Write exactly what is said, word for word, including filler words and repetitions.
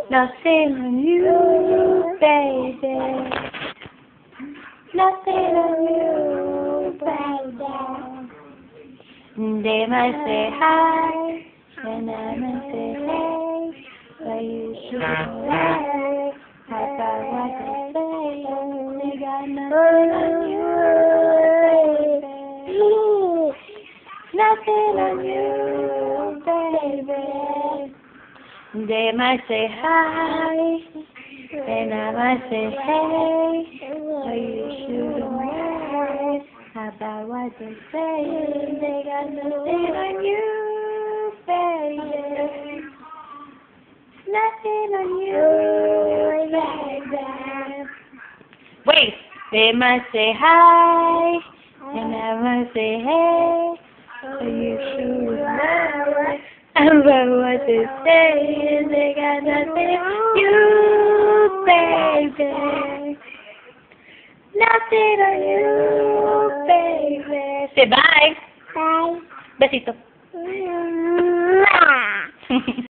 Nothing on you, baby. Nothing on you, baby. They might say hi, and I might say hey, but you should lie. How about what they say? They got nothing on you, baby. Nothing on you, baby. They might say hi, and I might say hey, but you shouldn't worry about what they say. They got nothing on you, baby. Nothing on you, baby. Wait, they might say hi, and I might say hey, but you shouldn't worry about what they say. They got nothing on you, baby. Nothing on you, baby. Say bye. Bye. Besito. Mwah.